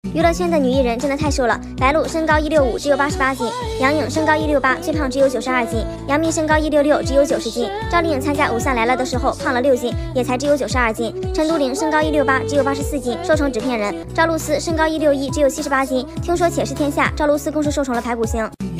娱乐圈的女艺人真的太瘦了，白鹿身高165，只有88斤；杨颖身高168，最胖只有92斤；杨幂身高166，只有90斤；赵丽颖参加《偶像来了》的时候胖了6斤，也才只有92斤；陈都灵身高168，只有84斤，瘦成纸片人；赵露思身高161，只有78斤。听说《且试天下》，赵露思更是瘦成了排骨星。